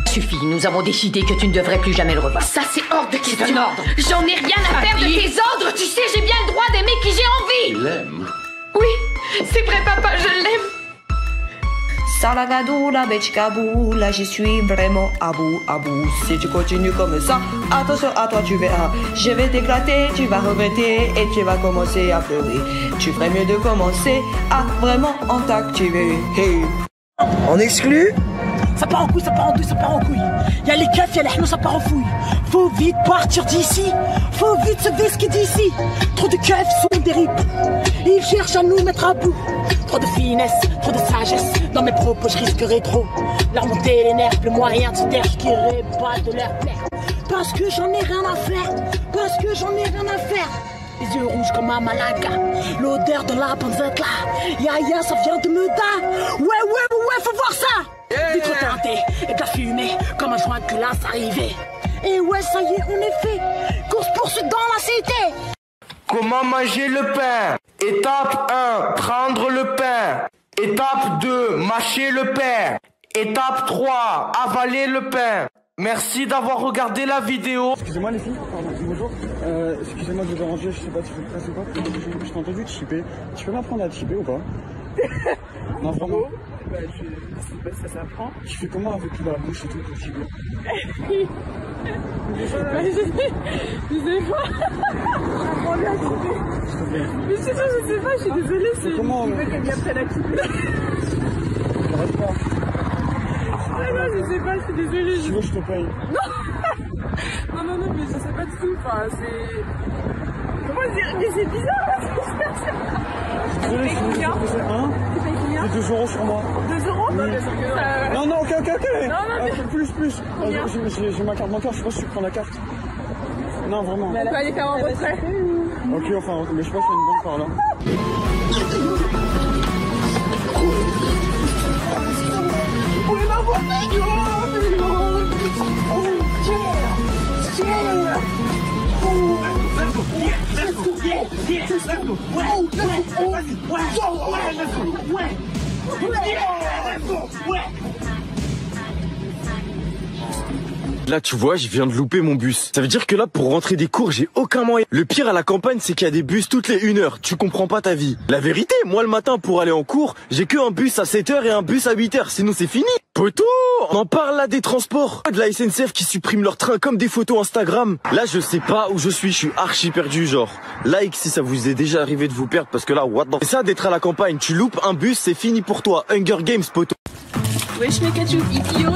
Suffit, nous avons décidé que tu ne devrais plus jamais le revoir. Ça, c'est hors de question. C'est un ordre. J'en ai rien à faire de tes ordres. Tu sais, j'ai bien le droit d'aimer qui j'ai envie. Tu l'aimes? Oui, c'est vrai, papa, je l'aime. Salagadoula, Betchikaboula, j'y suis vraiment à bout, à bout. Si tu continues comme ça, attention à toi, tu verras. Je vais t'éclater, tu vas regretter et tu vas commencer à pleurer. Tu ferais mieux de commencer à vraiment en t'activer. Hey. En exclu? Ça part en couille, ça part en douille, ça part en couille. Y'a les keufs, y'a les hnos, ça part en fouille. Faut vite partir d'ici, faut vite se vesquer d'ici. Trop de keufs sont des ripes, ils cherchent à nous mettre à bout. Trop de finesse, trop de sagesse, dans mes propos je risquerai trop. Leur monter les nerfs, le moyen de se taire, je dirais pas de leur plaire. Parce que j'en ai rien à faire, parce que j'en ai rien à faire. Les yeux rouges comme un malaga, l'odeur de la panzette là. Ya, ça vient de Meda. Ouais, faut voir ça. Des trop teintés et de la fumée, comme un joint de culasse arrivé. Et ouais, ça y est, on est fait. Course-poursuite dans la cité. Comment manger le pain? Étape 1, prendre le pain. Étape 2, mâcher le pain. Étape 3, avaler le pain. Merci d'avoir regardé la vidéo. Excusez-moi les filles, pardon, bonjour. Excusez-moi de vous déranger, je sais pas si vous presse ou pas. Je t'ai entendu chipper. Tu peux m'apprendre à chipper ou pas? Non, vraiment. Bah, ça s'apprend. Tu fais comment avec la bouche et tout pour chipper? Je sais pas. J'apprends bien à chipper. Mais je sais pas, je suis désolée. C'est comment ils veulent que m'y apprenne à chipper. J'arrête pas. Ah non, je sais pas, je suis désolée. Si tu veux, je te paye. Non, mais je sais pas du tout. Enfin, c'est. Comment dire? Mais c'est bizarre là, Désolé, je suis désolé. Hein? Tu payes combien? 2 € sur moi. 2 €? Non, bien sûr que non. Non, ok. Non, Plus. J'ai ma carte bancaire, je sais pas si tu prends la carte. Non, vraiment. On peut aller faire un retrait. Ok, enfin, mais je sais pas s'il y a une banque par là. Là, tu vois, je viens de louper mon bus. Ça veut dire que là, pour rentrer des cours, j'ai aucun moyen. Le pire à la campagne, c'est qu'il y a des bus toutes les 1 heure. Tu comprends pas ta vie. La vérité, moi, le matin, pour aller en cours, j'ai que un bus à 7 heures et un bus à 8 heures. Sinon, c'est fini. Poto, on en parle là des transports. De la SNCF qui supprime leurs trains comme des photos Instagram. Là, je sais pas où je suis archi perdu, genre. Like si ça vous est déjà arrivé de vous perdre, parce que là, what the... C'est ça d'être à la campagne. Tu loupes un bus, c'est fini pour toi. Hunger Games, poto. Wesh, mes cachous, idiot,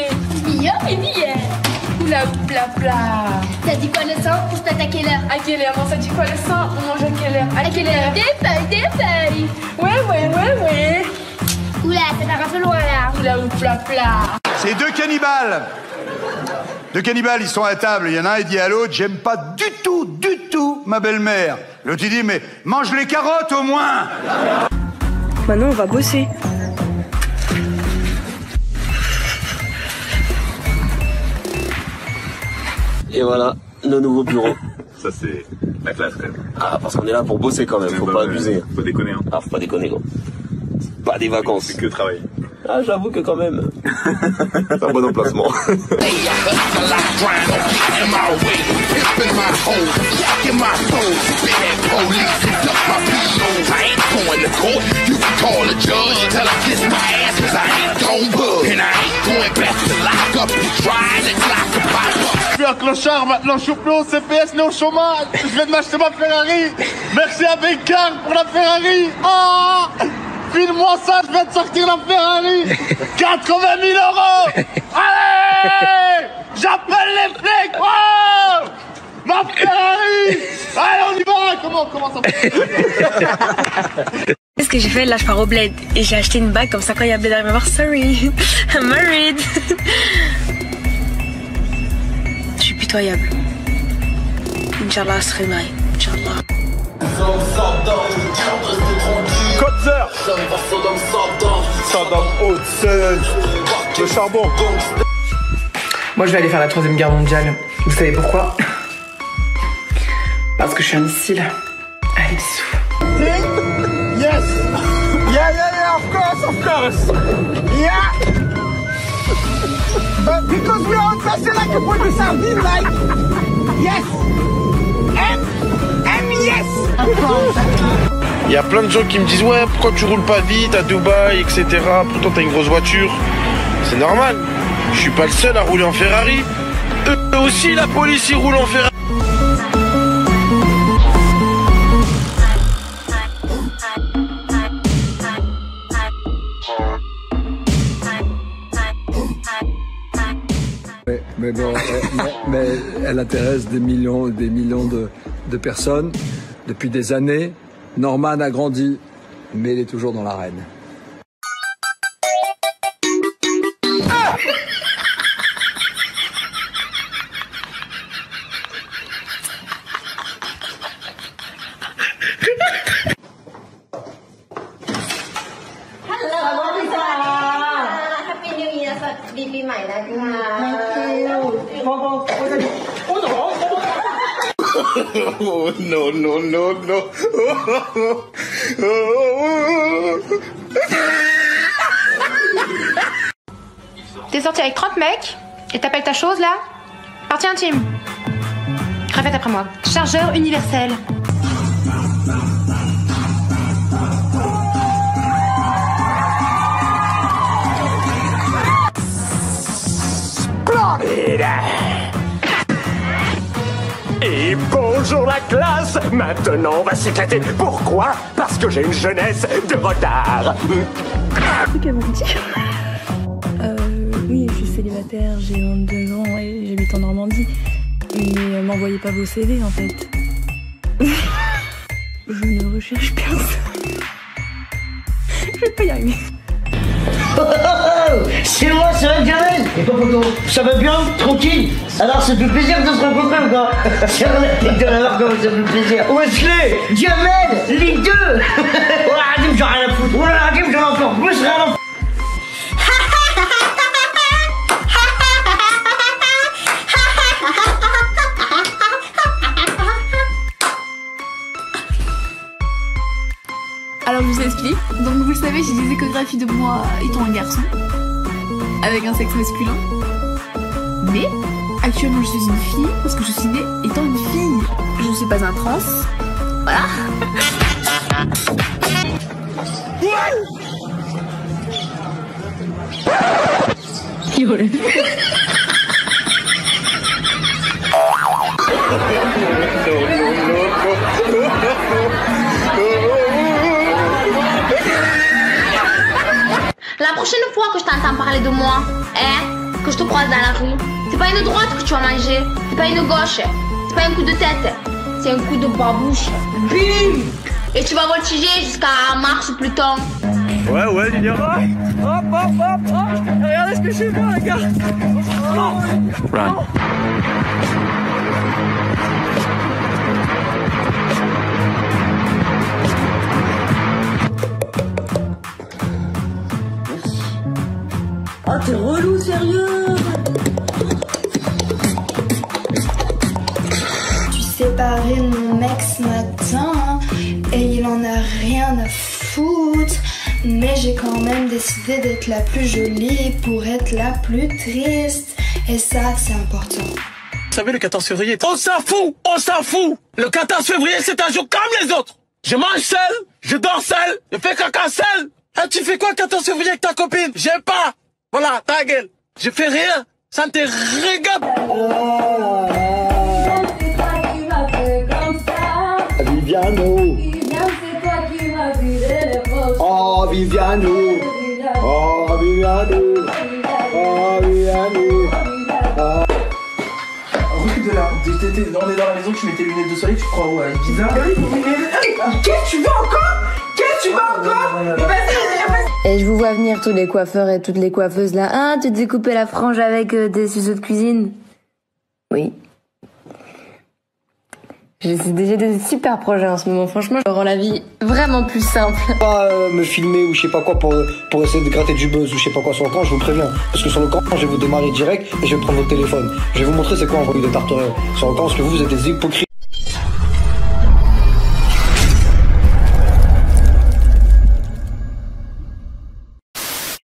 Oula, oula. T'as dit quoi le sang? Pour se à quelle heure? À quelle heure? Non, ça dit quoi le sang? On mange à quelle heure? À quelle heure? Des feuilles. Ouais. Oula, ça part un peu loin là. Oula, oula. C'est deux cannibales. Deux cannibales, ils sont à table. Il y en a un, il dit à l'autre, j'aime pas du tout ma belle-mère. L'autre, il dit, mais mange les carottes au moins. Maintenant, on va bosser. Et voilà, le nouveau bureau. Ça, c'est la classe, quand même. Ah, parce qu'on est là pour bosser quand même, faut pas abuser. Faut déconner, hein. Ah, faut pas déconner, gros. Pas des vacances. C'est que travailler. Ah, j'avoue que quand même. C'est un bon emplacement. Je suis un clochard, maintenant je suis plus au CPS, né au chômage. Je viens de m'acheter ma Ferrari. Merci à Bécard pour la Ferrari. Ah, file-moi ça, je viens de sortir la Ferrari. 80 000 €. Allez, j'appelle les flics. Oh, ma Ferrari. Allez, on y va. Comment ça Qu'est-ce que j'ai fait? Là, je pars au bled et j'ai acheté une bague comme ça quand il y a bled arrive à voir. Sorry, I'm married. Je suis pitoyable. Inch'Allah, je serai mariée. Inch'Allah. Kotzer Saddam Hussein. Le charbon. Moi, je vais aller faire la 3e guerre mondiale. Vous savez pourquoi? Parce que je suis un missile. Allez, bisous. Yes. Yeah, of course. Yeah. Because we are dressed like a boy de sardine, like. Yes. yes. Il y a plein de gens qui me disent ouais, pourquoi tu roules pas vite à Dubaï, etc. Pourtant t'as une grosse voiture. C'est normal. Je suis pas le seul à rouler en Ferrari. Eux aussi, la police, ils roulent en Ferrari. Mais bon, mais elle intéresse des millions de personnes depuis des années. Norman a grandi, mais il est toujours dans l'arène. Oh non, non, non, non. T'es sorti avec 30 mecs et t'appelles ta chose là? Partie intime. Répète après moi. Chargeur universel. Et bonjour la classe, maintenant on va s'éclater. Pourquoi? Parce que j'ai une jeunesse de retard. Qu'elle vous dit? Oui, je suis célibataire, j'ai 22 ans et j'habite en Normandie. Mais m'envoyez pas vos CV en fait. Je ne recherche personne. Je vais pas y arriver. C'est moi, ça va Jamel? Et toi poto? Ça va bien? Tranquille? Alors ça fait plaisir de se rencontrer ou quoi? C'est vrai, de la voir comment ça fait plaisir. Wesley, Jamel, les deux. Oh la Radim, j'en ai rien à foutre. Oh la Radim, j'en ai encore plus rien à foutre. Alors je vous explique, donc vous le savez, j'ai des échographies de moi étant un garçon, avec un sexe masculin, mais actuellement je suis une fille, parce que je suis née étant une fille, je ne suis pas un trans, voilà. La prochaine fois que je t'entends parler de moi, que je te croise dans la rue, c'est pas une droite que tu vas manger, c'est pas une gauche, c'est pas un coup de tête, c'est un coup de babouche. Bim! Et tu vas voltiger jusqu'à Mars ou Pluton. Ouais, Lilian. Hop, hop, hop, hop. Regardez ce que je fais faire, les gars. Run. Ah, t'es relou, sérieux? Je suis séparée de mon mec ce matin et il en a rien à foutre. Mais j'ai quand même décidé d'être la plus jolie pour être la plus triste. Et ça, c'est important. Vous savez, le 14 février, on s'en fout, on s'en fout. Le 14 février, c'est un jour comme les autres. Je mange seul, je dors seul, je fais caca seul. Ah, tu fais quoi 14 février avec ta copine? J'aime pas. Voilà, ta gueule. Je fais rien. Ça ne te regarde. C'est toi qui m'as fait comme ça. Viviano. Viviane, c'est toi qui m'as vidé les poches. Oh, Viviano. Oh, Viviano. Oh, Viviano. Recule de là. On est dans la maison, tu mets tes lunettes de soleil, tu crois ouais, bizarre. Qu'est-ce que tu veux encore? Qu'est-ce que tu veux encore? Et je vous vois venir tous les coiffeurs et toutes les coiffeuses là. Ah, tu te découpais la frange avec des ciseaux de cuisine? Oui. J'ai des super projets en ce moment, franchement, ça rend la vie vraiment plus simple. Pas me filmer ou je sais pas quoi pour essayer de gratter du buzz ou je sais pas quoi sur le camp, je vous préviens. Parce que sur le camp, je vais vous démarrer direct et je vais prendre votre téléphone. Je vais vous montrer c'est quoi envoyer des tarterets sur le camp, parce que vous êtes des hypocrites.